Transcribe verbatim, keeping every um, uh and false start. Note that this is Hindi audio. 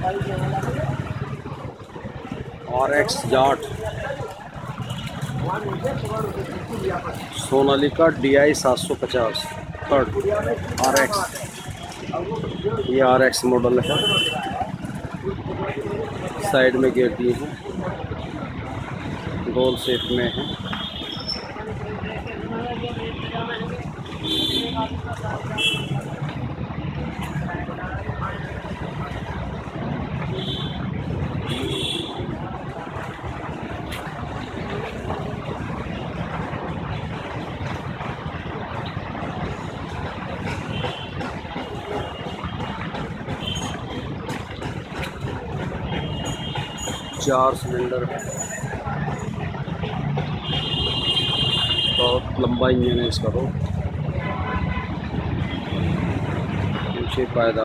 आर एक्स जाट, सोनालिका डी आई सात सौ पचास थर्ड आर एक्स। ये आर एक्स मॉडल है, साइड में गेट दिए हैं, गोल शेप में है। चार सिलेंडर है, बहुत लंबा इंजन है इसका। तो नीचे पायदान